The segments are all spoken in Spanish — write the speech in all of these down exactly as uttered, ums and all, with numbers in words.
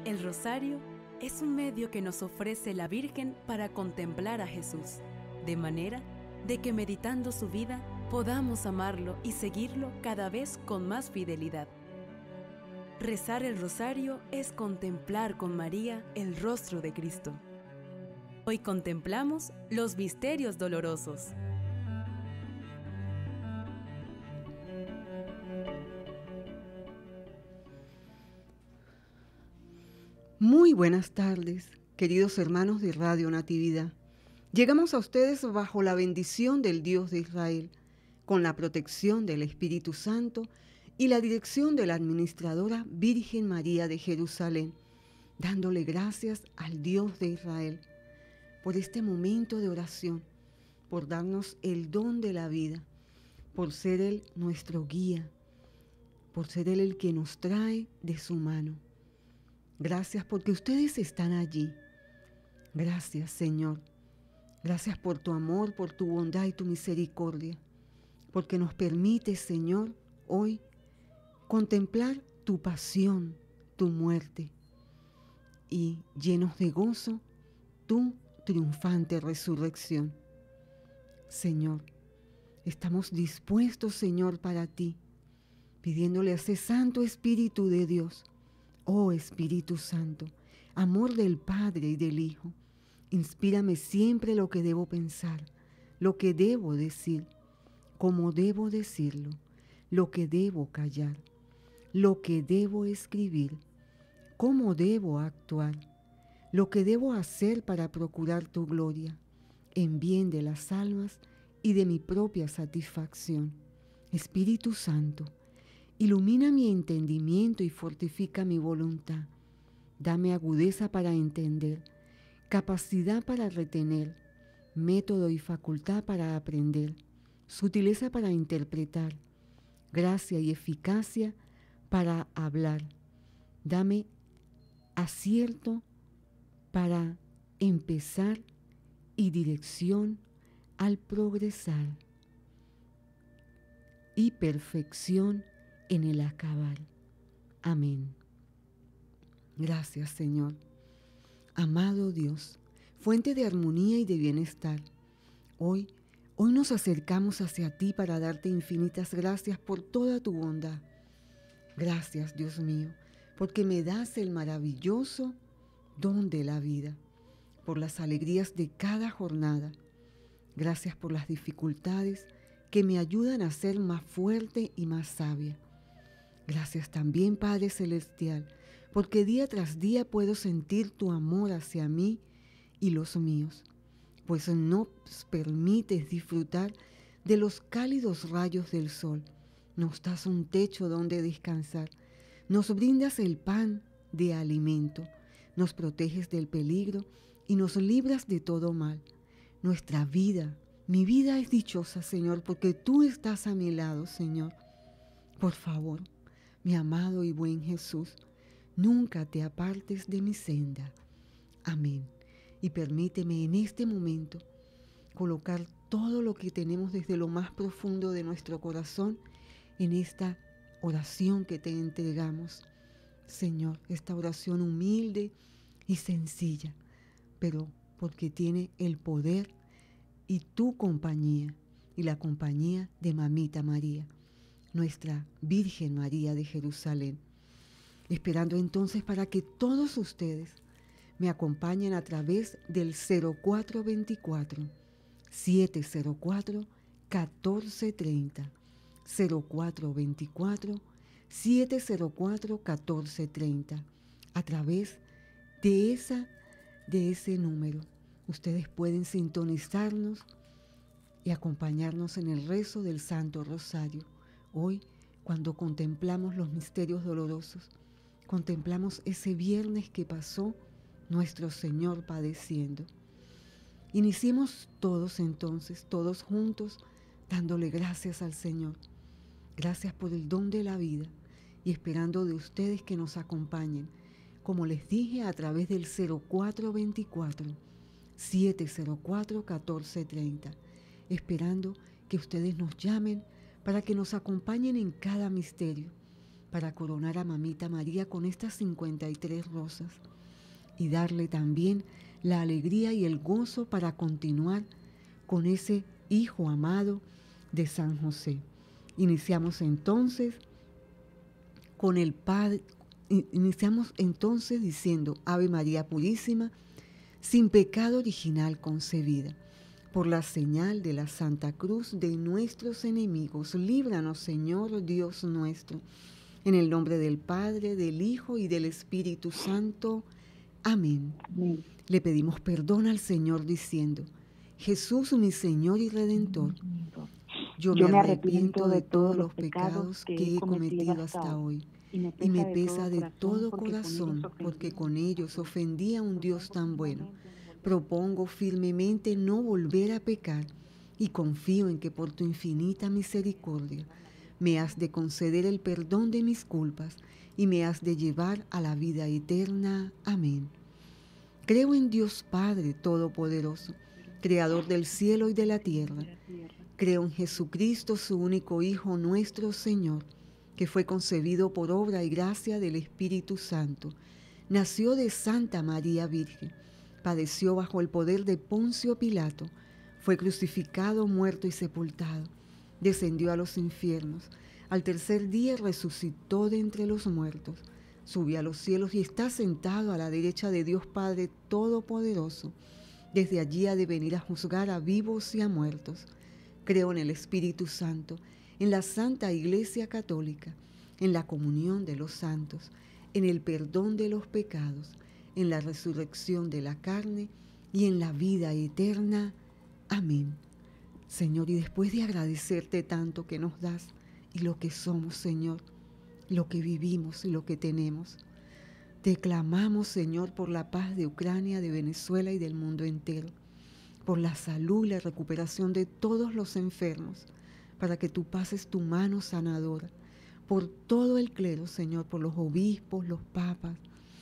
El rosario es un medio que nos ofrece la Virgen para contemplar a Jesús, de manera de que meditando su vida podamos amarlo y seguirlo cada vez con más fidelidad. Rezar el rosario es contemplar con María el rostro de Cristo. Hoy contemplamos los misterios dolorosos. Muy buenas tardes, queridos hermanos de Radio Natividad. Llegamos a ustedes bajo la bendición del Dios de Israel, con la protección del Espíritu Santo y la dirección de la administradora Virgen María de Jerusalén, dándole gracias al Dios de Israel por este momento de oración, por darnos el don de la vida, por ser Él nuestro guía, por ser Él el que nos trae de su mano. Gracias porque ustedes están allí. Gracias, Señor. Gracias por tu amor, por tu bondad y tu misericordia, porque nos permites, Señor, hoy contemplar tu pasión, tu muerte y, llenos de gozo, tu triunfante resurrección. Señor, estamos dispuestos, Señor, para ti, pidiéndole a ese Santo Espíritu de Dios. Oh Espíritu Santo, amor del Padre y del Hijo, inspírame siempre lo que debo pensar, lo que debo decir, cómo debo decirlo, lo que debo callar, lo que debo escribir, cómo debo actuar, lo que debo hacer para procurar tu gloria, en bien de las almas y de mi propia satisfacción. Espíritu Santo, ilumina mi entendimiento y fortifica mi voluntad. Dame agudeza para entender, capacidad para retener, método y facultad para aprender, sutileza para interpretar, gracia y eficacia para hablar. Dame acierto para empezar y dirección al progresar y perfección en el acabar. Amén. Gracias, Señor. Amado Dios, fuente de armonía y de bienestar, hoy, hoy nos acercamos hacia ti para darte infinitas gracias por toda tu bondad. Gracias, Dios mío, porque me das el maravilloso don de la vida, por las alegrías de cada jornada. Gracias por las dificultades que me ayudan a ser más fuerte y más sabia. Gracias también, Padre Celestial, porque día tras día puedo sentir tu amor hacia mí y los míos, pues nos permites disfrutar de los cálidos rayos del sol, nos das un techo donde descansar, nos brindas el pan de alimento, nos proteges del peligro y nos libras de todo mal. Nuestra vida, mi vida es dichosa, Señor, porque tú estás a mi lado, Señor. Por favor, mi amado y buen Jesús, nunca te apartes de mi senda. Amén. Y permíteme en este momento colocar todo lo que tenemos desde lo más profundo de nuestro corazón en esta oración que te entregamos. Señor, esta oración humilde y sencilla, pero porque tiene el poder y tu compañía y la compañía de Mamita María, nuestra Virgen María de Jerusalén. Esperando entonces para que todos ustedes me acompañen a través del cero cuatro veinticuatro, siete cero cuatro, catorce treinta, cero cuatro veinticuatro, siete cero cuatro, catorce treinta. A través de, esa, de ese número, ustedes pueden sintonizarnos y acompañarnos en el rezo del Santo Rosario. Hoy, cuando contemplamos los misterios dolorosos, contemplamos ese viernes que pasó nuestro Señor padeciendo. Iniciemos todos entonces, todos juntos, dándole gracias al Señor. Gracias por el don de la vida y esperando de ustedes que nos acompañen, como les dije, a través del cero cuatro veinticuatro, siete cero cuatro, catorce treinta, esperando que ustedes nos llamen para que nos acompañen en cada misterio, para coronar a Mamita María con estas cincuenta y tres rosas y darle también la alegría y el gozo para continuar con ese Hijo amado de San José. Iniciamos entonces con el Padre, iniciamos entonces diciendo: Ave María Purísima, sin pecado original concebida. Por la señal de la Santa Cruz de nuestros enemigos, líbranos, Señor Dios nuestro. En el nombre del Padre, del Hijo y del Espíritu Santo. Amén. Amén. Le pedimos perdón al Señor diciendo: Jesús, mi Señor y Redentor, yo, yo me arrepiento de todos los pecados que he cometido hasta hoy y me pesa, y me pesa de todo corazón porque con ellos ofendí a un Dios tan bueno. Propongo firmemente no volver a pecar y confío en que por tu infinita misericordia me has de conceder el perdón de mis culpas y me has de llevar a la vida eterna. Amén. Creo en Dios Padre Todopoderoso, Creador del cielo y de la tierra. Creo en Jesucristo, su único Hijo, nuestro Señor, que fue concebido por obra y gracia del Espíritu Santo. Nació de Santa María Virgen, padeció bajo el poder de Poncio Pilato, fue crucificado, muerto y sepultado. Descendió a los infiernos. Al tercer día resucitó de entre los muertos. Subió a los cielos y está sentado a la derecha de Dios Padre Todopoderoso. Desde allí ha de venir a juzgar a vivos y a muertos. Creo en el Espíritu Santo, en la Santa Iglesia Católica, en la comunión de los santos, en el perdón de los pecados, en la resurrección de la carne y en la vida eterna. Amén. Señor, y después de agradecerte tanto que nos das y lo que somos, Señor, lo que vivimos y lo que tenemos, te clamamos, Señor, por la paz de Ucrania, de Venezuela y del mundo entero, por la salud y la recuperación de todos los enfermos, para que tú pases tu mano sanadora, por todo el clero, Señor, por los obispos, los papas,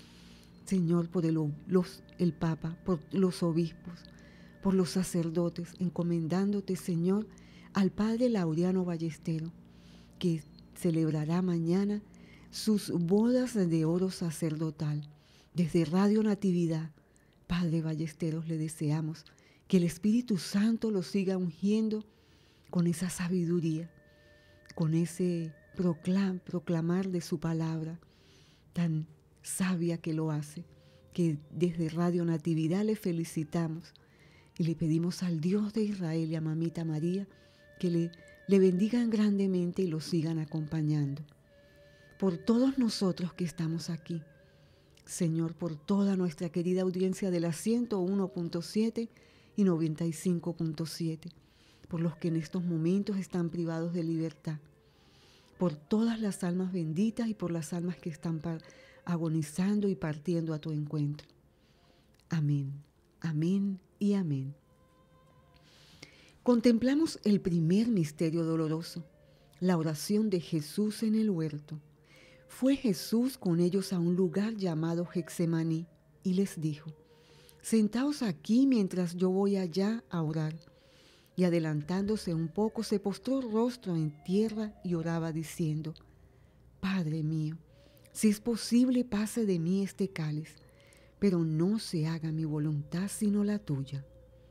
Señor, por el, los, el Papa, por los obispos, por los sacerdotes, encomendándote, Señor, al Padre Laureano Ballestero, que celebrará mañana sus bodas de oro sacerdotal. Desde Radio Natividad, Padre Ballesteros, le deseamos que el Espíritu Santo lo siga ungiendo con esa sabiduría, con ese proclam, proclamar de su palabra tan sabia que lo hace, que desde Radio Natividad le felicitamos y le pedimos al Dios de Israel y a Mamita María que le, le bendigan grandemente y lo sigan acompañando. Por todos nosotros que estamos aquí, Señor, por toda nuestra querida audiencia de la ciento uno punto siete y noventa y cinco punto siete, por los que en estos momentos están privados de libertad, por todas las almas benditas y por las almas que están agonizando y partiendo a tu encuentro. Amén, amén y amén. Contemplamos el primer misterio doloroso, la oración de Jesús en el huerto. Fue Jesús con ellos a un lugar llamado Getsemaní y les dijo: sentaos aquí mientras yo voy allá a orar. Y adelantándose un poco, se postró rostro en tierra y oraba diciendo: Padre mío, si es posible, pase de mí este cáliz, pero no se haga mi voluntad sino la tuya.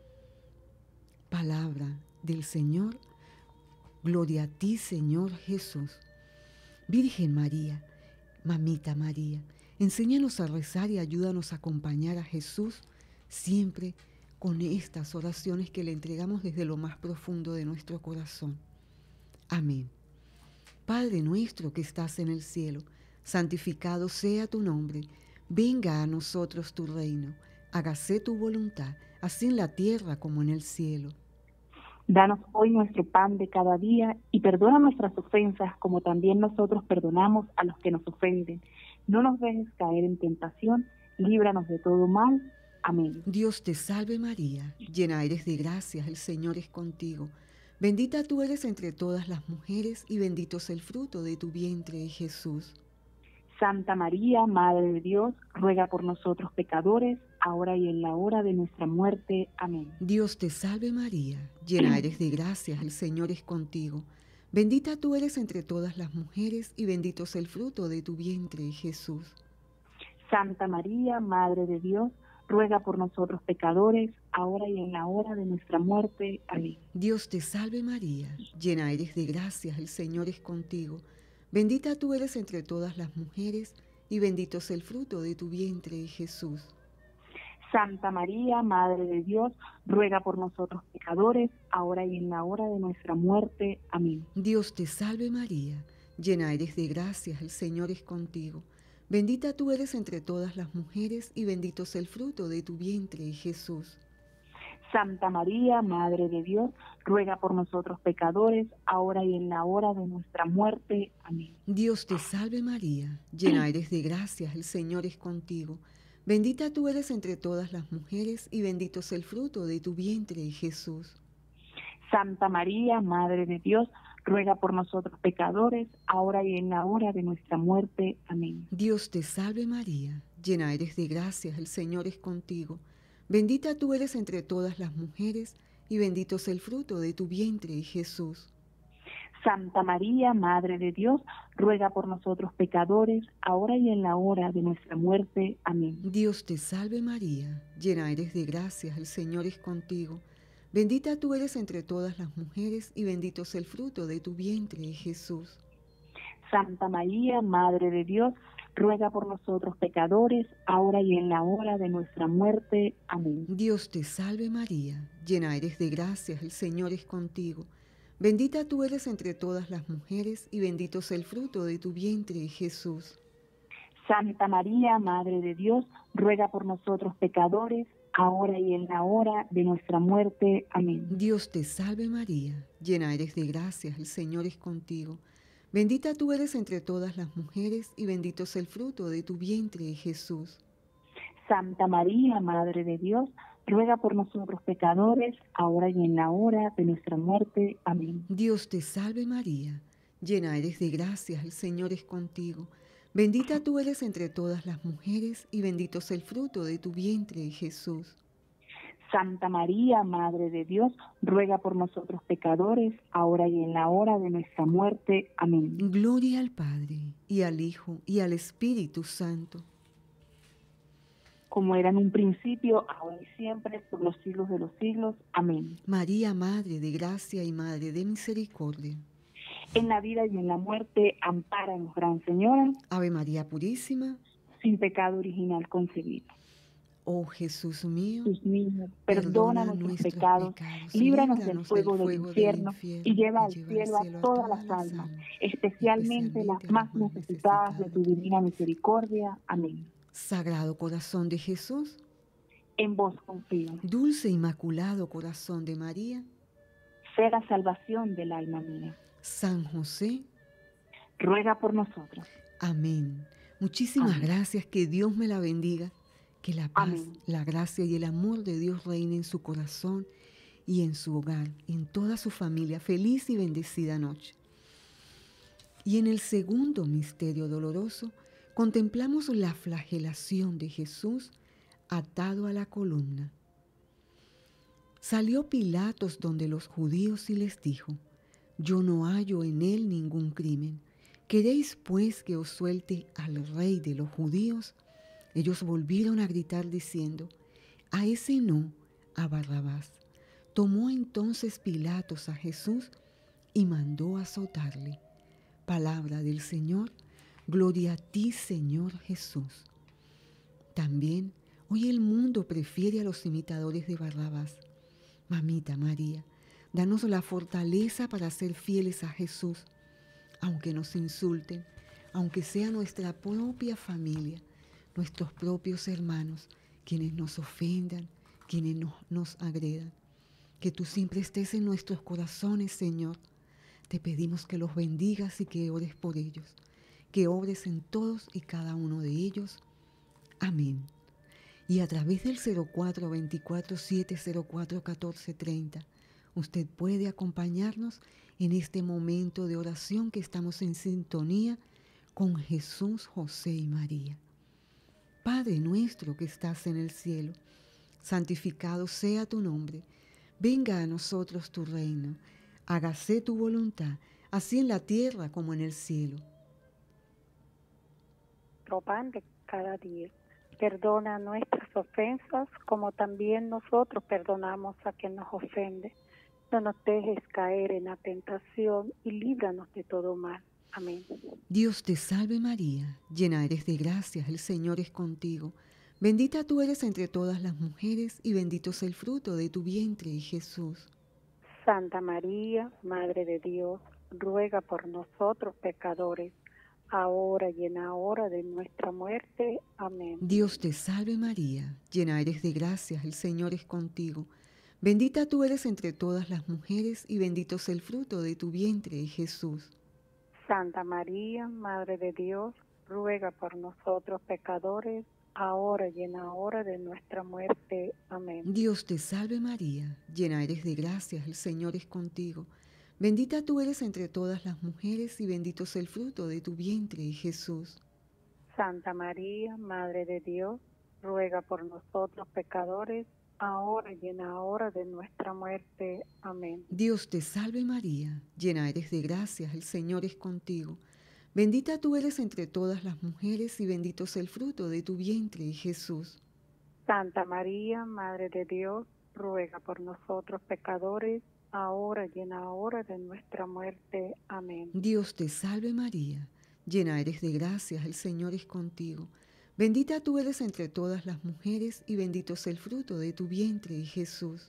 Palabra del Señor. Gloria a ti, Señor Jesús. Virgen María, Mamita María, enséñanos a rezar y ayúdanos a acompañar a Jesús siempre con estas oraciones que le entregamos desde lo más profundo de nuestro corazón. Amén. Padre nuestro que estás en el cielo, santificado sea tu nombre. Venga a nosotros tu reino. Hágase tu voluntad, así en la tierra como en el cielo. Danos hoy nuestro pan de cada día y perdona nuestras ofensas como también nosotros perdonamos a los que nos ofenden. No nos dejes caer en tentación, líbranos de todo mal. Amén. Dios te salve María, llena eres de gracia, el Señor es contigo. Bendita tú eres entre todas las mujeres y bendito es el fruto de tu vientre, Jesús. Santa María, Madre de Dios, ruega por nosotros pecadores, ahora y en la hora de nuestra muerte. Amén. Dios te salve María, llena eres de gracia, el Señor es contigo. Bendita tú eres entre todas las mujeres y bendito es el fruto de tu vientre, Jesús. Santa María, Madre de Dios, ruega por nosotros pecadores, ahora y en la hora de nuestra muerte. Amén. Dios te salve María, llena eres de gracia, el Señor es contigo. Bendita tú eres entre todas las mujeres y bendito es el fruto de tu vientre, Jesús. Santa María, Madre de Dios, ruega por nosotros pecadores, ahora y en la hora de nuestra muerte. Amén. Dios te salve María, llena eres de gracia, el Señor es contigo. Bendita tú eres entre todas las mujeres y bendito es el fruto de tu vientre, Jesús. Santa María, Madre de Dios, ruega por nosotros pecadores, ahora y en la hora de nuestra muerte. Amén. Dios te salve María, llena eres de gracia, el Señor es contigo. Bendita tú eres entre todas las mujeres y bendito es el fruto de tu vientre, Jesús. Santa María, Madre de Dios, ruega por nosotros pecadores, ahora y en la hora de nuestra muerte. Amén. Dios te salve María, llena eres de gracia, el Señor es contigo. Bendita tú eres entre todas las mujeres y bendito es el fruto de tu vientre, Jesús. Santa María, Madre de Dios, ruega por nosotros pecadores, ahora y en la hora de nuestra muerte. Amén. Dios te salve María, llena eres de gracia, el Señor es contigo. Bendita tú eres entre todas las mujeres y bendito es el fruto de tu vientre, Jesús. Santa María, Madre de Dios, ruega por nosotros pecadores, ahora y en la hora de nuestra muerte. Amén. Dios te salve María, llena eres de gracia, el Señor es contigo. Bendita tú eres entre todas las mujeres y bendito es el fruto de tu vientre, Jesús. Santa María, Madre de Dios, ruega por nosotros pecadores, ahora y en la hora de nuestra muerte. Amén. Dios te salve María, llena eres de gracia, el Señor es contigo. Bendita tú eres entre todas las mujeres y bendito es el fruto de tu vientre, Jesús. Santa María, Madre de Dios, ruega por nosotros pecadores, ahora y en la hora de nuestra muerte. Amén. Dios te salve María, llena eres de gracia, el Señor es contigo. Bendita tú eres entre todas las mujeres y bendito es el fruto de tu vientre, Jesús. Santa María, Madre de Dios, ruega por nosotros pecadores, ahora y en la hora de nuestra muerte. Amén. Gloria al Padre, y al Hijo, y al Espíritu Santo. Como era en un principio, ahora y siempre, por los siglos de los siglos. Amén. María, Madre de gracia y Madre de misericordia. En la vida y en la muerte, ampáranos, Gran Señora. Ave María Purísima. Sin pecado original concebido. Oh Jesús mío, Jesús mío, perdona nuestros, nuestros pecados, pecados líbranos, líbranos del fuego del, fuego del infierno, infierno y lleva al cielo a todas las almas, especialmente las más necesitadas de tu divina misericordia. Amén. Sagrado Corazón de Jesús, en vos confío. Dulce Inmaculado Corazón de María, sé la salvación del alma mía. San José, ruega por nosotros. Amén. Muchísimas Amén. Gracias, que Dios me la bendiga. Que la paz, Amén. La gracia y el amor de Dios reine en su corazón y en su hogar, en toda su familia. Feliz y bendecida noche. Y en el segundo misterio doloroso, contemplamos la flagelación de Jesús atado a la columna. Salió Pilatos donde los judíos y les dijo: yo no hallo en él ningún crimen. ¿Queréis pues que os suelte al rey de los judíos? Ellos volvieron a gritar diciendo: a ese no, a Barrabás. Tomó entonces Pilatos a Jesús y mandó azotarle. Palabra del Señor, gloria a ti, Señor Jesús. También hoy el mundo prefiere a los imitadores de Barrabás. Mamita María, danos la fortaleza para ser fieles a Jesús, aunque nos insulten, aunque sea nuestra propia familia, nuestros propios hermanos, quienes nos ofendan, quienes no, nos agredan. Que tú siempre estés en nuestros corazones, Señor. Te pedimos que los bendigas y que ores por ellos, que obres en todos y cada uno de ellos. Amén. Y a través del cero cuatro veinticuatro siete cero cuatro catorce treinta, usted puede acompañarnos en este momento de oración que estamos en sintonía con Jesús, José y María. Padre nuestro que estás en el cielo, santificado sea tu nombre. Venga a nosotros tu reino. Hágase tu voluntad, así en la tierra como en el cielo. Nuestro pan de cada día. Perdona nuestras ofensas, como también nosotros perdonamos a quien nos ofende. No nos dejes caer en la tentación y líbranos de todo mal. Amén. Dios te salve María, llena eres de gracia, el Señor es contigo. Bendita tú eres entre todas las mujeres y bendito es el fruto de tu vientre, Jesús. Santa María, Madre de Dios, ruega por nosotros pecadores, ahora y en la hora de nuestra muerte. Amén. Dios te salve María, llena eres de gracia, el Señor es contigo. Bendita tú eres entre todas las mujeres y bendito es el fruto de tu vientre, Jesús. Santa María, Madre de Dios, ruega por nosotros pecadores, ahora y en la hora de nuestra muerte. Amén. Dios te salve María, llena eres de gracia, el Señor es contigo. Bendita tú eres entre todas las mujeres y bendito es el fruto de tu vientre, Jesús. Santa María, Madre de Dios, ruega por nosotros pecadores, ahora y en la hora de nuestra muerte. Amén. Dios te salve María, llena eres de gracia, el Señor es contigo. Bendita tú eres entre todas las mujeres y bendito es el fruto de tu vientre, Jesús. Santa María, Madre de Dios, ruega por nosotros pecadores, ahora y en la hora de nuestra muerte. Amén. Dios te salve María, llena eres de gracia, el Señor es contigo. Bendita tú eres entre todas las mujeres y bendito es el fruto de tu vientre, Jesús.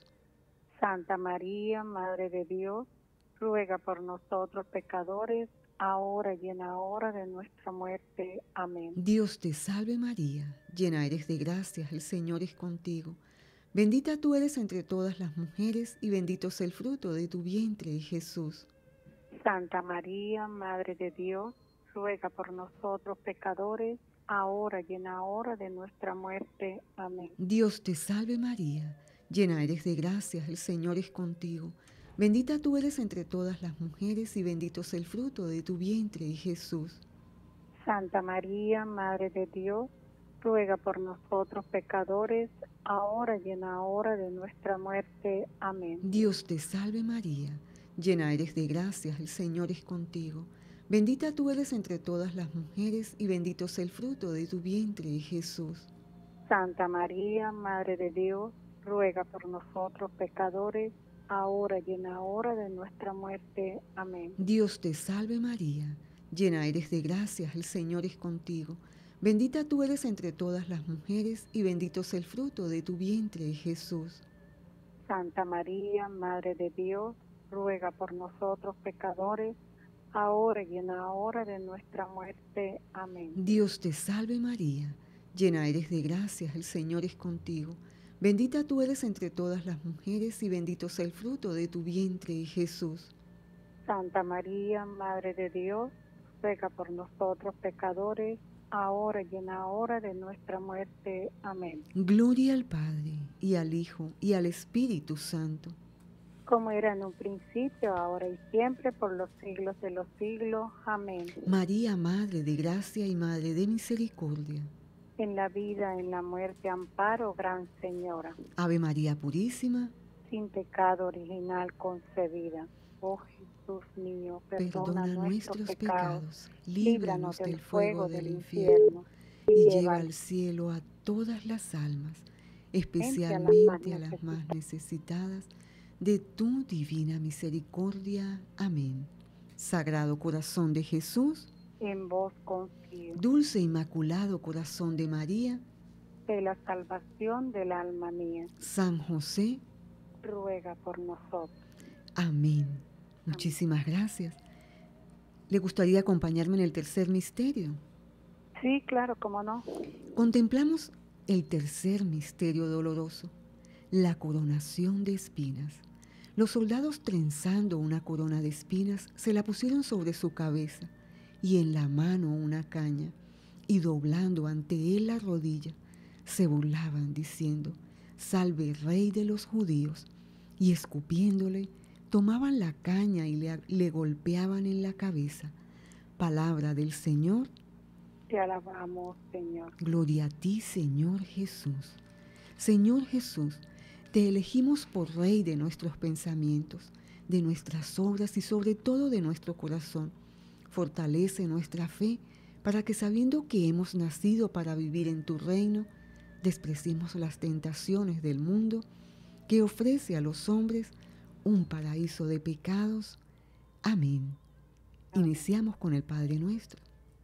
Santa María, Madre de Dios, ruega por nosotros pecadores, ahora y en la hora de nuestra muerte. Amén. Dios te salve María, llena eres de gracia, el Señor es contigo. Bendita tú eres entre todas las mujeres y bendito es el fruto de tu vientre, Jesús. Santa María, Madre de Dios, ruega por nosotros pecadores, ahora y en la hora de nuestra muerte. Amén. Dios te salve María, llena eres de gracia, el Señor es contigo. Bendita tú eres entre todas las mujeres y bendito es el fruto de tu vientre, Jesús. Santa María, Madre de Dios, ruega por nosotros pecadores, ahora y en la hora de nuestra muerte. Amén. Dios te salve María, llena eres de gracia, el Señor es contigo. Bendita tú eres entre todas las mujeres y bendito es el fruto de tu vientre, Jesús. Santa María, Madre de Dios, ruega por nosotros pecadores, ahora y en la hora de nuestra muerte. Amén. Dios te salve María, llena eres de gracia, el Señor es contigo. Bendita tú eres entre todas las mujeres y bendito es el fruto de tu vientre, Jesús. Santa María, Madre de Dios, ruega por nosotros pecadores, ahora y en la hora de nuestra muerte. Amén. Dios te salve María, llena eres de gracia, el Señor es contigo. Bendita tú eres entre todas las mujeres y bendito es el fruto de tu vientre, Jesús. Santa María, Madre de Dios, ruega por nosotros pecadores, ahora y en la hora de nuestra muerte. Amén. Gloria al Padre, y al Hijo, y al Espíritu Santo. Como era en un principio, ahora y siempre, por los siglos de los siglos. Amén. María, Madre de gracia y Madre de misericordia. En la vida, en la muerte, amparo, Gran Señora. Ave María Purísima, sin pecado original concebida. Oh Jesús mío, perdona, perdona nuestros, nuestros pecados, pecados, líbranos del fuego del infierno, infierno y lleva al cielo a todas las almas, especialmente a las más necesitadas de tu divina misericordia. Amén. Sagrado Corazón de Jesús, en vos confío. Dulce Inmaculado Corazón de María, De la salvación del alma mía, San José, ruega por nosotros. amén. Muchísimas gracias. ¿Le gustaría acompañarme en el tercer misterio? Sí, claro, cómo no. Contemplamos el tercer misterio doloroso, la coronación de espinas. Los soldados, trenzando una corona de espinas, se la pusieron sobre su cabeza y en la mano una caña, y doblando ante él la rodilla, se burlaban diciendo: Salve, Rey de los judíos. Y escupiéndole, tomaban la caña y le, le golpeaban en la cabeza. Palabra del Señor. Te alabamos, Señor. Gloria a ti, Señor Jesús. Señor Jesús, te elegimos por Rey de nuestros pensamientos, de nuestras obras y sobre todo de nuestro corazón. Fortalece nuestra fe para que, sabiendo que hemos nacido para vivir en tu reino, despreciemos las tentaciones del mundo que ofrece a los hombres un paraíso de pecados. Amén. Amén. Iniciamos con el Padre Nuestro.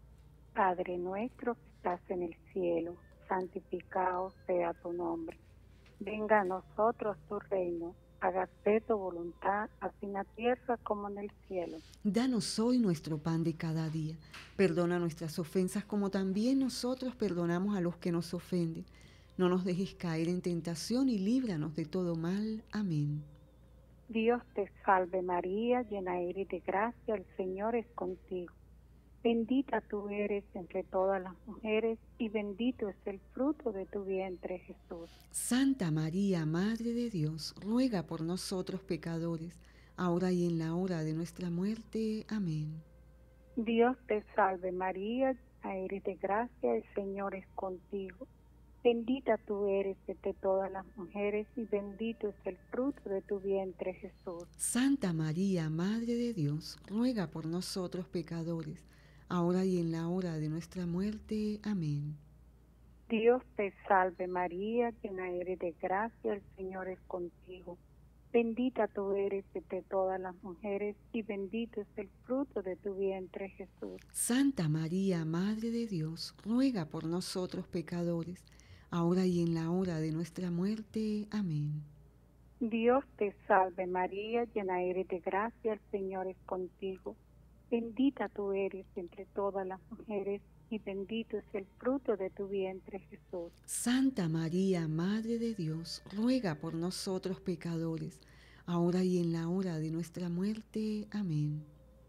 Padre nuestro que estás en el cielo, santificado sea tu nombre. Venga a nosotros tu reino, hágase tu voluntad, así en la tierra como en el cielo. Danos hoy nuestro pan de cada día. Perdona nuestras ofensas como también nosotros perdonamos a los que nos ofenden. No nos dejes caer en tentación y líbranos de todo mal. Amén. Dios te salve María, llena eres de gracia, el Señor es contigo. Bendita tú eres entre todas las mujeres y bendito es el fruto de tu vientre, Jesús. Santa María, Madre de Dios, ruega por nosotros pecadores, ahora y en la hora de nuestra muerte. Amén. Dios te salve María, llena eres de gracia, el Señor es contigo. Bendita tú eres entre todas las mujeres y bendito es el fruto de tu vientre, Jesús. Santa María, Madre de Dios, ruega por nosotros pecadores, ahora y en la hora de nuestra muerte. Amén. Dios te salve María, llena eres de gracia, el Señor es contigo. Bendita tú eres entre todas las mujeres y bendito es el fruto de tu vientre, Jesús. Santa María, Madre de Dios, ruega por nosotros pecadores, ahora y en la hora de nuestra muerte. Amén. Dios te salve María, llena eres de gracia, el Señor es contigo. Bendita tú eres entre todas las mujeres y bendito es el fruto de tu vientre, Jesús. Santa María, Madre de Dios, ruega por nosotros pecadores, ahora y en la hora de nuestra muerte. Amén.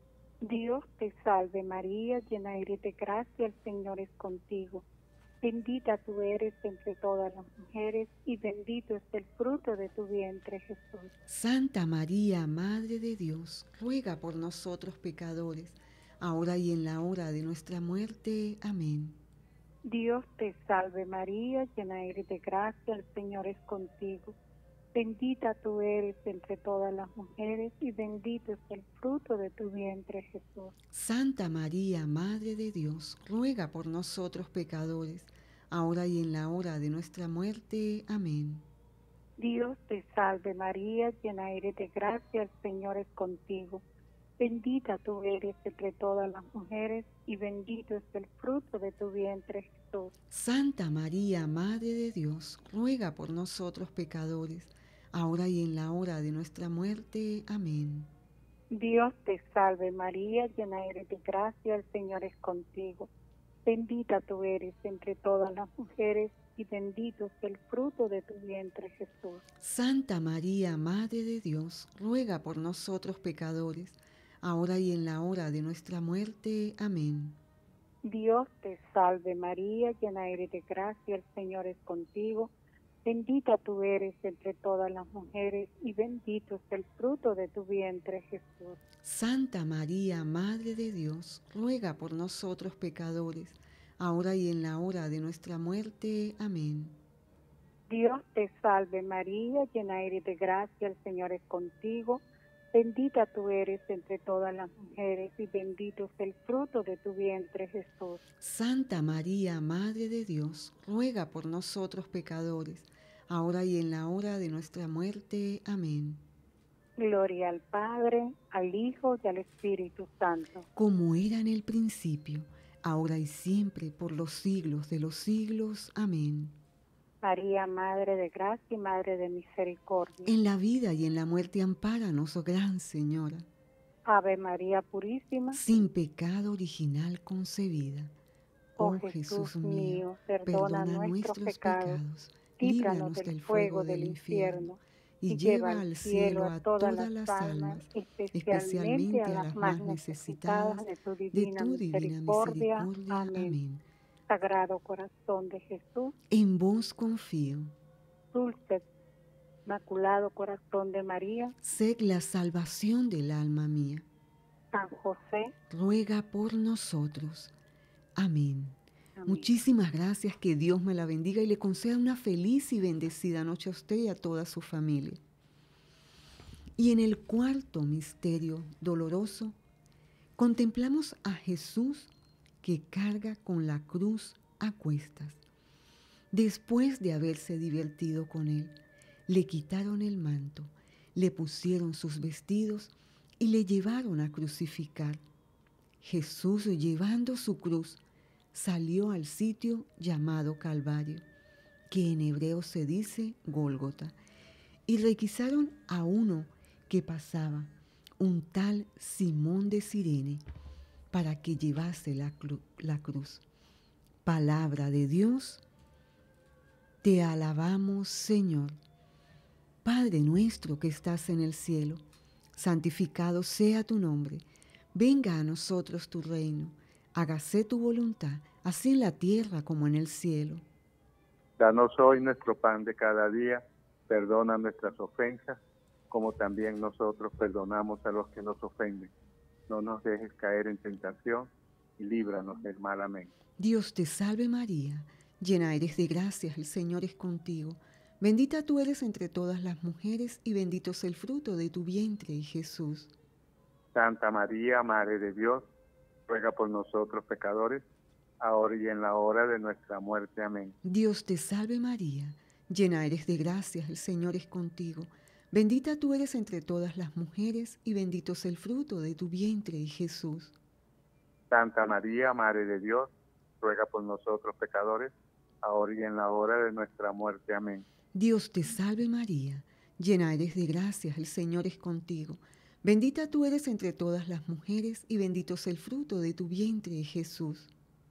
Dios te salve María, llena eres de gracia, el Señor es contigo. Bendita tú eres entre todas las mujeres y bendito es el fruto de tu vientre, Jesús. Santa María, Madre de Dios, ruega por nosotros pecadores, ahora y en la hora de nuestra muerte. Amén. Dios te salve María, llena eres de gracia, el Señor es contigo. Bendita tú eres entre todas las mujeres y bendito es el fruto de tu vientre, Jesús. Santa María, Madre de Dios, ruega por nosotros pecadores, ahora y en la hora de nuestra muerte. Amén. Dios te salve María, llena eres de gracia, el Señor es contigo. Bendita tú eres entre todas las mujeres y bendito es el fruto de tu vientre, Jesús. Santa María, Madre de Dios, ruega por nosotros pecadores, ahora y en la hora de nuestra muerte. Amén. Dios te salve María, llena eres de gracia, el Señor es contigo. Bendita tú eres entre todas las mujeres y bendito es el fruto de tu vientre, Jesús. Santa María, Madre de Dios, ruega por nosotros pecadores, ahora y en la hora de nuestra muerte. Amén. Dios te salve María, llena eres de gracia, el Señor es contigo. Bendita tú eres entre todas las mujeres y bendito es el fruto de tu vientre, Jesús. Santa María, Madre de Dios, ruega por nosotros pecadores, ahora y en la hora de nuestra muerte. Amén. Dios te salve María, llena eres de gracia, el Señor es contigo. Bendita tú eres entre todas las mujeres y bendito es el fruto de tu vientre, Jesús. Santa María, Madre de Dios, ruega por nosotros pecadores, ahora y en la hora de nuestra muerte. Amén. Gloria al Padre, al Hijo y al Espíritu Santo. Como era en el principio, ahora y siempre, por los siglos de los siglos. Amén. María, Madre de Gracia y Madre de Misericordia. En la vida y en la muerte ampáranos, oh Gran Señora. Ave María Purísima. Sin pecado original concebida. Oh Jesús mío, perdona, perdona nuestros pecados, pecados líbranos del fuego del infierno y lleva al cielo a todas las almas, especialmente a las más necesitadas de tu divina misericordia. Amén. Sagrado Corazón de Jesús, en vos confío. Dulce, Inmaculado Corazón de María, sed la salvación del alma mía. San José, ruega por nosotros. Amén. Amén. Muchísimas gracias, que Dios me la bendiga y le conceda una feliz y bendecida noche a usted y a toda su familia. Y en el cuarto misterio doloroso, contemplamos a Jesús que carga con la cruz a cuestas. Después de haberse divertido con él, le quitaron el manto, le pusieron sus vestidos y le llevaron a crucificar. Jesús, llevando su cruz, salió al sitio llamado Calvario, que en hebreo se dice Gólgota, y requisaron a uno que pasaba, un tal Simón de Cirene, para que llevase la, cru- la cruz. Palabra de Dios, te alabamos, Señor. Padre nuestro que estás en el cielo, santificado sea tu nombre. Venga a nosotros tu reino. Hágase tu voluntad, así en la tierra como en el cielo. Danos hoy nuestro pan de cada día. Perdona nuestras ofensas, como también nosotros perdonamos a los que nos ofenden. No nos dejes caer en tentación y líbranos del mal. Amén. Dios te salve María, llena eres de gracia, el Señor es contigo. Bendita tú eres entre todas las mujeres y bendito es el fruto de tu vientre, Jesús. Santa María, Madre de Dios, ruega por nosotros pecadores, ahora y en la hora de nuestra muerte. Amén. Dios te salve María, llena eres de gracia, el Señor es contigo. Bendita tú eres entre todas las mujeres y bendito es el fruto de tu vientre, Jesús. Santa María, Madre de Dios, ruega por nosotros pecadores, ahora y en la hora de nuestra muerte. Amén. Dios te salve María, llena eres de gracia, el Señor es contigo. Bendita tú eres entre todas las mujeres y bendito es el fruto de tu vientre, Jesús.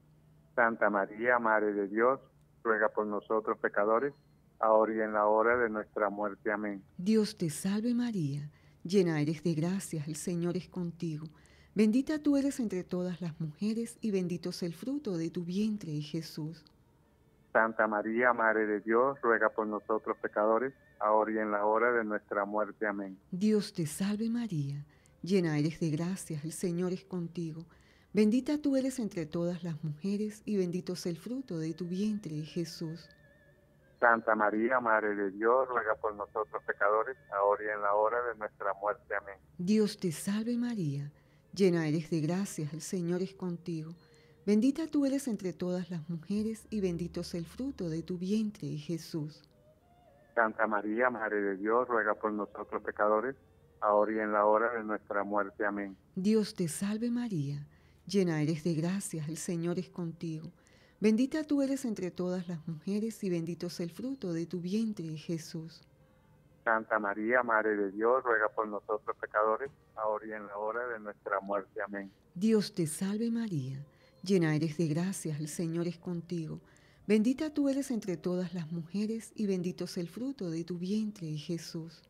Santa María, Madre de Dios, ruega por nosotros pecadores, ahora y en la hora de nuestra muerte. Amén. Dios te salve María, llena eres de gracia, el Señor es contigo. Bendita tú eres entre todas las mujeres y bendito es el fruto de tu vientre, Jesús. Santa María, Madre de Dios, ruega por nosotros pecadores, ahora y en la hora de nuestra muerte. Amén. Dios te salve María, llena eres de gracia, el Señor es contigo. Bendita tú eres entre todas las mujeres y bendito es el fruto de tu vientre, Jesús. Santa María, Madre de Dios, ruega por nosotros pecadores, ahora y en la hora de nuestra muerte. Amén. Dios te salve María, llena eres de gracia, el Señor es contigo. Bendita tú eres entre todas las mujeres y bendito es el fruto de tu vientre, Jesús. Santa María, Madre de Dios, ruega por nosotros pecadores, ahora y en la hora de nuestra muerte. Amén. Dios te salve María, llena eres de gracia, el Señor es contigo. Bendita tú eres entre todas las mujeres y bendito es el fruto de tu vientre, Jesús. Santa María, Madre de Dios, ruega por nosotros pecadores, ahora y en la hora de nuestra muerte. Amén. Dios te salve María, llena eres de gracia, el Señor es contigo. Bendita tú eres entre todas las mujeres y bendito es el fruto de tu vientre, Jesús.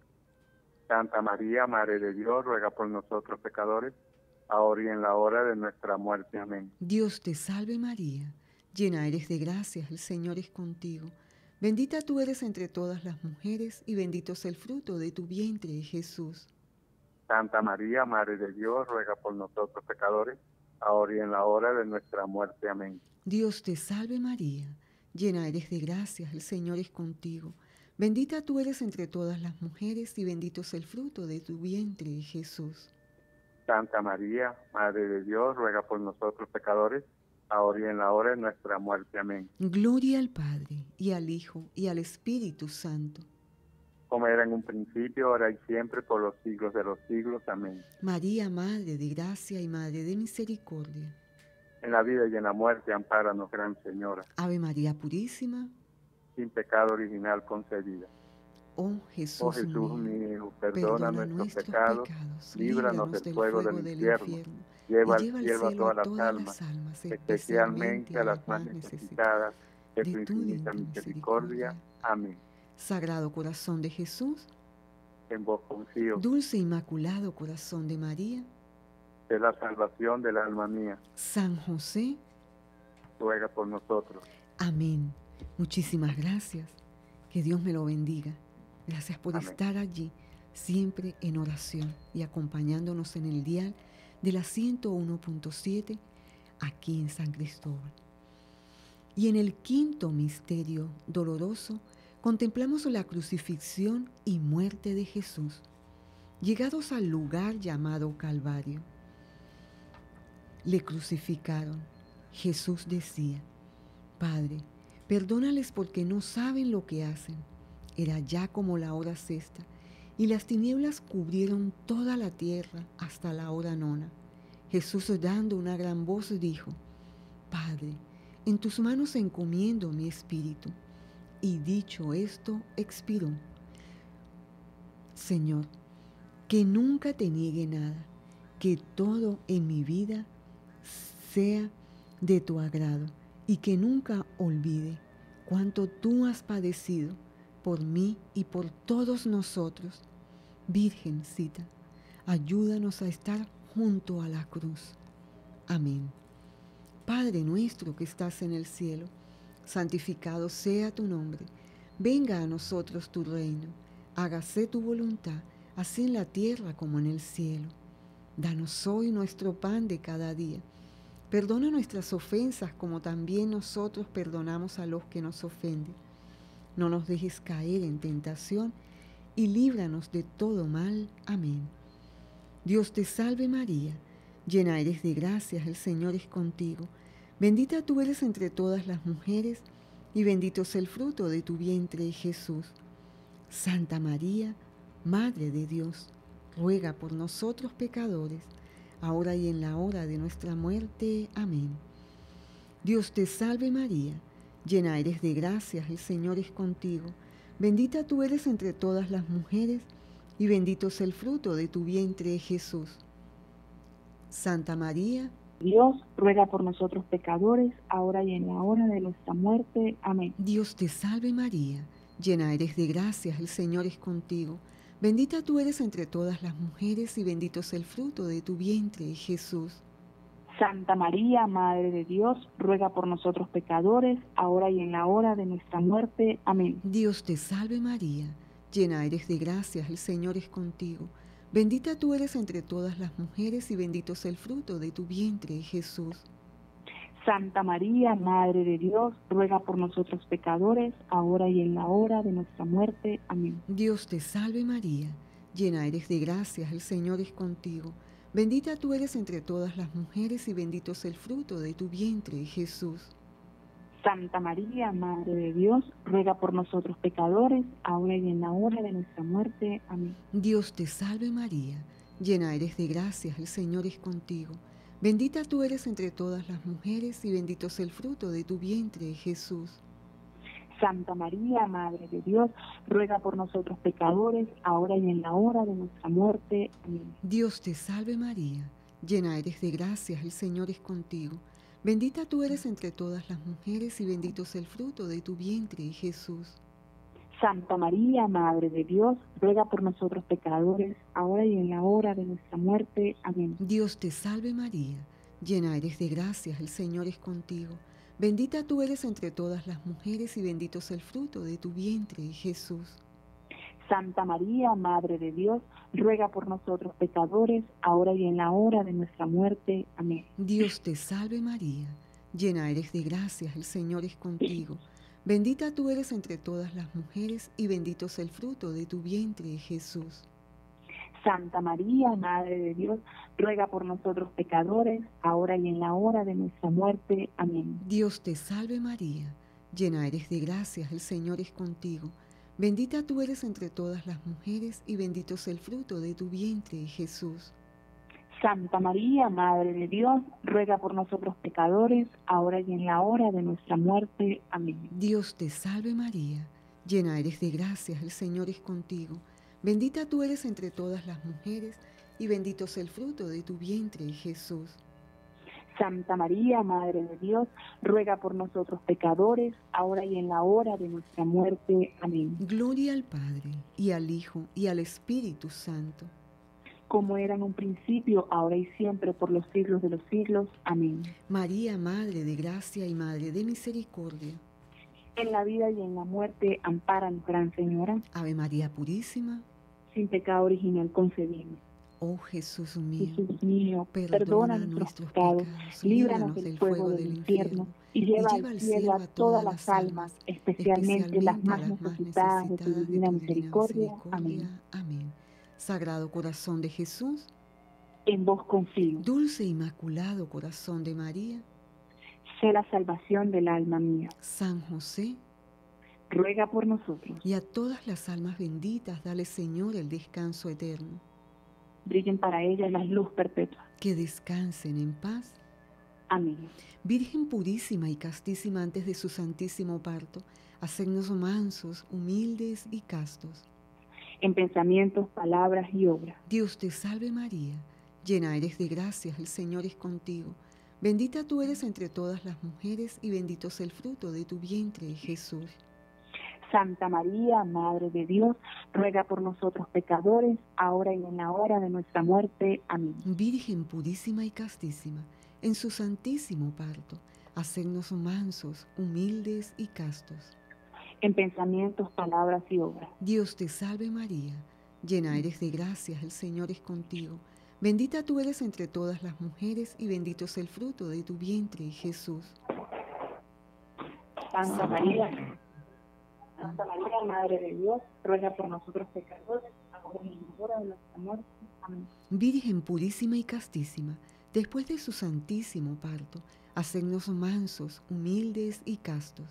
Santa María, Madre de Dios, ruega por nosotros pecadores, ahora y en la hora de nuestra muerte. Amén. Dios te salve María, llena eres de gracia, el Señor es contigo. Bendita tú eres entre todas las mujeres y bendito es el fruto de tu vientre, Jesús. Santa María, Madre de Dios, ruega por nosotros pecadores, ahora y en la hora de nuestra muerte. Amén. Dios te salve María, llena eres de gracia, el Señor es contigo. Bendita tú eres entre todas las mujeres y bendito es el fruto de tu vientre, Jesús. Santa María, Madre de Dios, ruega por nosotros pecadores, ahora y en la hora de nuestra muerte. Amén. Gloria al Padre, y al Hijo, y al Espíritu Santo. Como era en un principio, ahora y siempre, por los siglos de los siglos. Amén. María, Madre de gracia y Madre de misericordia. En la vida y en la muerte, ampáranos, Gran Señora. Ave María Purísima. Sin pecado original concebida. Oh Jesús, Oh Jesús mío, mío, perdona, perdona nuestros, nuestros pecados, pecados, líbranos del fuego del infierno, lleva al cielo a todas las almas, especialmente a las más necesitadas de tu infinita misericordia. Amén. Sagrado Corazón de Jesús, En vos confío, dulce e inmaculado Corazón de María, de la salvación del alma mía, San José, ruega por nosotros. amén. Muchísimas gracias. Que Dios me lo bendiga. Gracias por Amén. estar allí, siempre en oración y acompañándonos en el dial de la ciento uno punto siete aquí en San Cristóbal. Y en el quinto misterio doloroso contemplamos la crucifixión y muerte de Jesús. Llegados al lugar llamado Calvario, le crucificaron. Jesús decía: Padre, perdónales porque no saben lo que hacen. Era ya como la hora sexta, y las tinieblas cubrieron toda la tierra hasta la hora nona. Jesús, dando una gran voz, dijo: Padre, en tus manos encomiendo mi espíritu. Y dicho esto, expiró. Señor, que nunca te niegue nada, que todo en mi vida sea de tu agrado y que nunca olvide cuánto tú has padecido por mí y por todos nosotros. Virgencita, ayúdanos a estar junto a la cruz. Amén. Padre nuestro que estás en el cielo, santificado sea tu nombre. Venga a nosotros tu reino. Hágase tu voluntad, así en la tierra como en el cielo. Danos hoy nuestro pan de cada día. Perdona nuestras ofensas como también nosotros perdonamos a los que nos ofenden. No nos dejes caer en tentación y líbranos de todo mal. Amén. Dios te salve María, llena eres de gracia, el Señor es contigo. Bendita tú eres entre todas las mujeres y bendito es el fruto de tu vientre, Jesús. Santa María, Madre de Dios, ruega por nosotros pecadores, ahora y en la hora de nuestra muerte. Amén. Dios te salve María, llena eres de gracia, el Señor es contigo. Bendita tú eres entre todas las mujeres, y bendito es el fruto de tu vientre, Jesús. Santa María, Dios, ruega por nosotros pecadores, ahora y en la hora de nuestra muerte. Amén. Dios te salve María, llena eres de gracia, el Señor es contigo. Bendita tú eres entre todas las mujeres, y bendito es el fruto de tu vientre, Jesús. Santa María, Madre de Dios, ruega por nosotros pecadores, ahora y en la hora de nuestra muerte. Amén. Dios te salve María, llena eres de gracia, el Señor es contigo. Bendita tú eres entre todas las mujeres, y bendito es el fruto de tu vientre, Jesús. Santa María, Madre de Dios, ruega por nosotros pecadores, ahora y en la hora de nuestra muerte. Amén. Dios te salve María, llena eres de gracia, el Señor es contigo. Bendita tú eres entre todas las mujeres, y bendito es el fruto de tu vientre, Jesús. Santa María, Madre de Dios, ruega por nosotros pecadores, ahora y en la hora de nuestra muerte. Amén. Dios te salve María, llena eres de gracia, el Señor es contigo. Bendita tú eres entre todas las mujeres, y bendito es el fruto de tu vientre, Jesús. Santa María, Madre de Dios, ruega por nosotros pecadores, ahora y en la hora de nuestra muerte. Amén. Dios te salve María, llena eres de gracia, el Señor es contigo. Bendita tú eres entre todas las mujeres, y bendito es el fruto de tu vientre, Jesús. Santa María, Madre de Dios, ruega por nosotros pecadores, ahora y en la hora de nuestra muerte. Amén. Dios te salve María, llena eres de gracia, el Señor es contigo. Bendita tú eres entre todas las mujeres, y bendito es el fruto de tu vientre, Jesús. Santa María, Madre de Dios, ruega por nosotros pecadores, ahora y en la hora de nuestra muerte. Amén. Dios te salve María, llena eres de gracia, el Señor es contigo. Bendita tú eres entre todas las mujeres, y bendito es el fruto de tu vientre, Jesús. Santa María, Madre de Dios, ruega por nosotros pecadores, ahora y en la hora de nuestra muerte. Amén. Dios te salve María, llena eres de gracia, el Señor es contigo. Bendita tú eres entre todas las mujeres, y bendito es el fruto de tu vientre, Jesús. Santa María, Madre de Dios, ruega por nosotros pecadores, ahora y en la hora de nuestra muerte. Amén. Dios te salve María, llena eres de gracia, el Señor es contigo. Bendita tú eres entre todas las mujeres, y bendito es el fruto de tu vientre, Jesús. Santa María, Madre de Dios, ruega por nosotros pecadores, ahora y en la hora de nuestra muerte. Amén. Gloria al Padre, y al Hijo, y al Espíritu Santo. Como era en un principio, ahora y siempre, por los siglos de los siglos. Amén. María, Madre de gracia y Madre de misericordia. En la vida y en la muerte, ampáranos, Gran Señora. Ave María Purísima. Sin pecado original concebible. Oh Jesús mío, Jesús mío, perdona, perdona nuestros nuestros pecados, pecados, líbranos del fuego del infierno y lleva al cielo a todas las almas, especialmente las más necesitadas de tu divina misericordia. Amén. Amén. Sagrado Corazón de Jesús, en vos confío. Dulce Inmaculado Corazón de María, Sé la salvación del alma mía. San José, ruega por nosotros. y a todas las almas benditas, dale, Señor, el descanso eterno. Brillen para ellas la luz perpetua. Que descansen en paz. Amén. Virgen purísima y castísima antes de su santísimo parto, hacednos mansos, humildes y castos. En pensamientos, palabras y obras. Dios te salve María, llena eres de gracia, el Señor es contigo. Bendita tú eres entre todas las mujeres y bendito es el fruto de tu vientre, Jesús. Santa María, Madre de Dios, ruega por nosotros pecadores, ahora y en la hora de nuestra muerte. Amén. Virgen purísima y castísima, en su santísimo parto, hacednos mansos, humildes y castos. En pensamientos, palabras y obras. Dios te salve María, llena eres de gracia, el Señor es contigo. Bendita tú eres entre todas las mujeres y bendito es el fruto de tu vientre, Jesús. Santa María, Santa María, Madre de Dios, ruega por nosotros pecadores, ahora y en la hora de nuestra muerte. Amén. Virgen purísima y castísima, después de su santísimo parto, hacednos mansos, humildes y castos.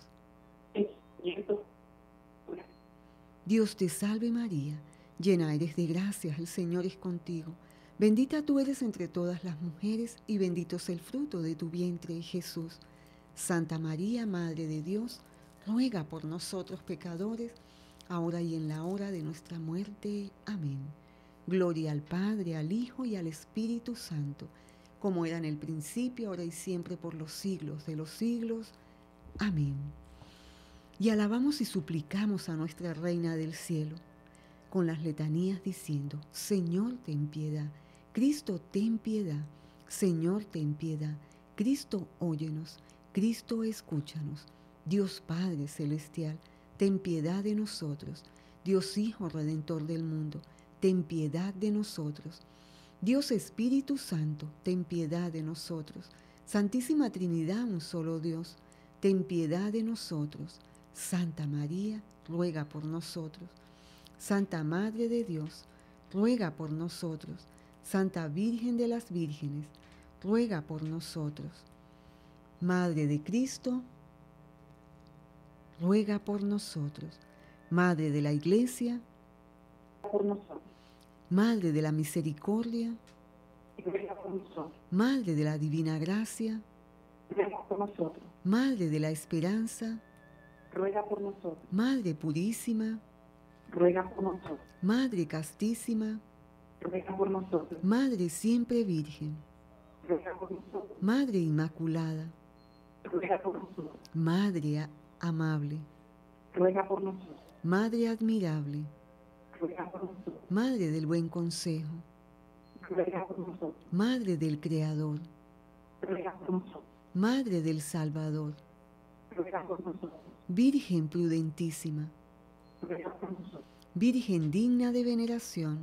Dios te salve María, llena eres de gracia, el Señor es contigo. Bendita tú eres entre todas las mujeres y bendito es el fruto de tu vientre, Jesús. Santa María, Madre de Dios, ruega por nosotros pecadores, ahora y en la hora de nuestra muerte. Amén. Gloria al Padre, al Hijo y al Espíritu Santo, como era en el principio, ahora y siempre, por los siglos de los siglos. Amén. Y alabamos y suplicamos a nuestra Reina del Cielo, con las letanías diciendo: Señor, ten piedad. Cristo, ten piedad. Señor, ten piedad. Cristo, óyenos. Cristo, escúchanos. Dios Padre Celestial, ten piedad de nosotros. Dios Hijo Redentor del mundo, ten piedad de nosotros. Dios Espíritu Santo, ten piedad de nosotros. Santísima Trinidad, un solo Dios, ten piedad de nosotros. Santa María, ruega por nosotros. Santa Madre de Dios, ruega por nosotros. Santa Virgen de las Vírgenes, ruega por nosotros. Madre de Cristo, ruega por nosotros. Madre de la Iglesia, Por nosotros. Madre de la Misericordia, Ruega por nosotros. Madre de la Divina Gracia, Ruega por nosotros. Madre de la Esperanza, Ruega por nosotros. Madre Purísima, Ruega por nosotros. Madre Castísima, Ruega por nosotros. Madre Siempre Virgen, Ruega por nosotros. Madre Inmaculada, Ruega por nosotros. Madre Amable, Ruega por nosotros. Madre Admirable, Ruega por nosotros. Madre del Buen Consejo, Ruega por nosotros. Madre del Creador, Ruega por nosotros. Madre del Salvador, Ruega por nosotros. Virgen prudentísima, Ruega por nosotros. Virgen digna de veneración,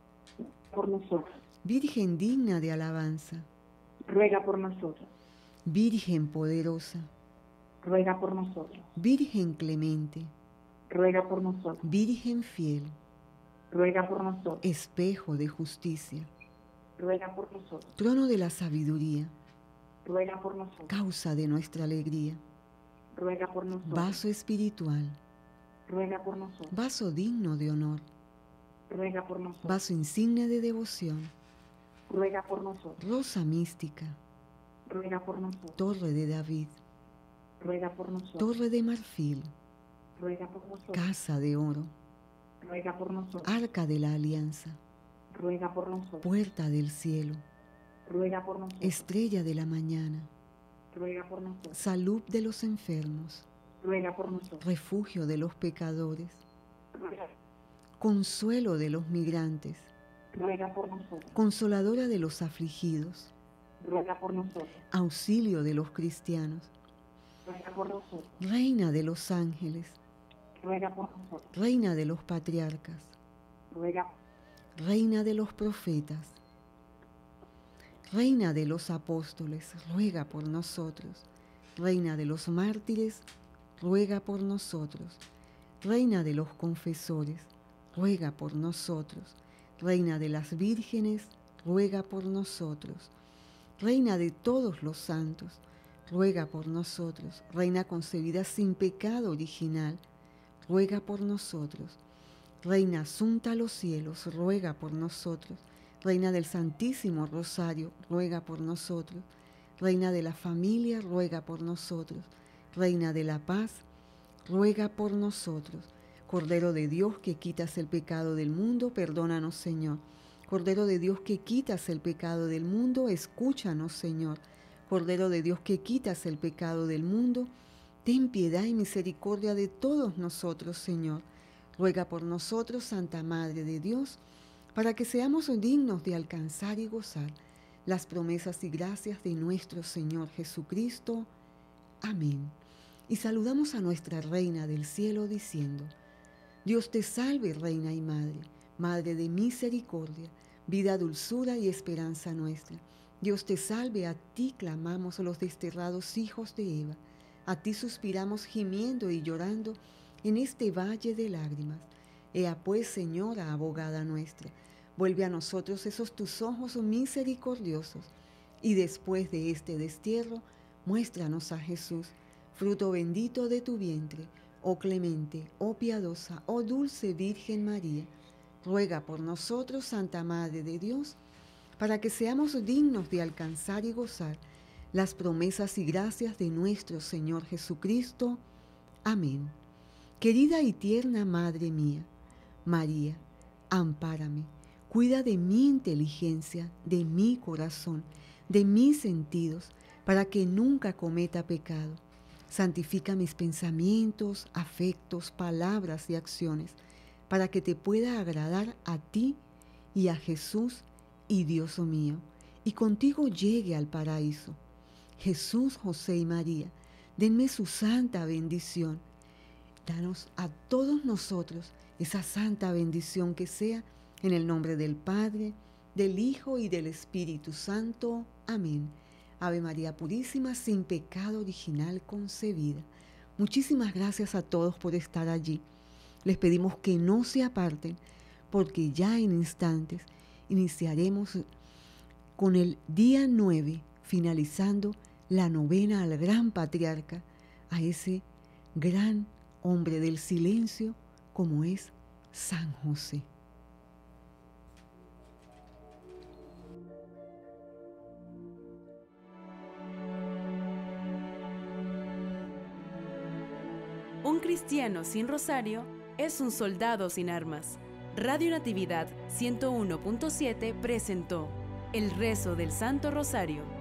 Por nosotros. Virgen digna de alabanza, Ruega por nosotros. Virgen poderosa, Ruega por nosotros. Virgen clemente, Ruega por nosotros. Virgen fiel, Ruega por nosotros. espejo de justicia, Ruega por nosotros. trono de la sabiduría, Ruega por nosotros. causa de nuestra alegría, Ruega por nosotros. vaso espiritual, Ruega por nosotros. vaso digno de honor, Ruega por nosotros. vaso insigne de devoción, Ruega por nosotros. rosa mística, Ruega por nosotros. torre de David, Ruega por nosotros. torre de marfil, Ruega por nosotros. casa de oro, Ruega por nosotros. arca de la alianza, Ruega por nosotros. puerta del cielo, Ruega por nosotros. estrella de la mañana, Ruega por nosotros. salud de los enfermos, Ruega por nosotros. refugio de los pecadores, Ruega, consuelo de los migrantes, ruega por nosotros. consoladora de los afligidos, Ruega por nosotros. auxilio de los cristianos, Ruega por nosotros. reina de los ángeles, Ruega por nosotros. reina de los patriarcas, Ruega, reina de los profetas, reina de los apóstoles, ruega por nosotros, reina de los mártires, ruega por nosotros, reina de los confesores, ruega por nosotros, Reina de las vírgenes, ruega por nosotros. Reina de todos los santos, ruega por nosotros. Reina concebida sin pecado original, ruega por nosotros. Reina asunta a los cielos, ruega por nosotros. Reina del Santísimo Rosario, ruega por nosotros. Reina de la familia, ruega por nosotros. Reina de la paz, ruega por nosotros. Cordero de Dios que quitas el pecado del mundo, perdónanos, Señor. Cordero de Dios que quitas el pecado del mundo, escúchanos, Señor. Cordero de Dios que quitas el pecado del mundo, ten piedad y misericordia de todos nosotros, Señor. Ruega por nosotros, Santa Madre de Dios, para que seamos dignos de alcanzar y gozar las promesas y gracias de nuestro Señor Jesucristo. Amén. Y saludamos a nuestra Reina del Cielo diciendo: Dios te salve, Reina y Madre, Madre de misericordia, vida, dulzura y esperanza nuestra. Dios te salve, a ti clamamos los desterrados hijos de Eva, a ti suspiramos gimiendo y llorando en este valle de lágrimas. Ea pues, Señora, abogada nuestra, vuelve a nosotros esos tus ojos misericordiosos, y después de este destierro, muéstranos a Jesús, fruto bendito de tu vientre. Oh clemente, oh piadosa, oh dulce Virgen María, ruega por nosotros, Santa Madre de Dios, para que seamos dignos de alcanzar y gozar las promesas y gracias de nuestro Señor Jesucristo. Amén. Querida y tierna Madre mía, María, ampárame, cuida de mi inteligencia, de mi corazón, de mis sentidos, para que nunca cometa pecado. Santifica mis pensamientos, afectos, palabras y acciones, para que te pueda agradar a ti y a Jesús y Dios mío, y contigo llegue al paraíso. Jesús, José y María, denme su santa bendición. Danos a todos nosotros esa santa bendición, que sea en el nombre del Padre, del Hijo y del Espíritu Santo. Amén. Ave María Purísima, sin pecado original concebida. Muchísimas gracias a todos por estar allí. Les pedimos que no se aparten, porque ya en instantes iniciaremos con el día nueve, finalizando la novena al gran patriarca, a ese gran hombre del silencio como es San José. Un cristiano sin rosario es un soldado sin armas. Radio Natividad ciento uno punto siete presentó el rezo del Santo Rosario.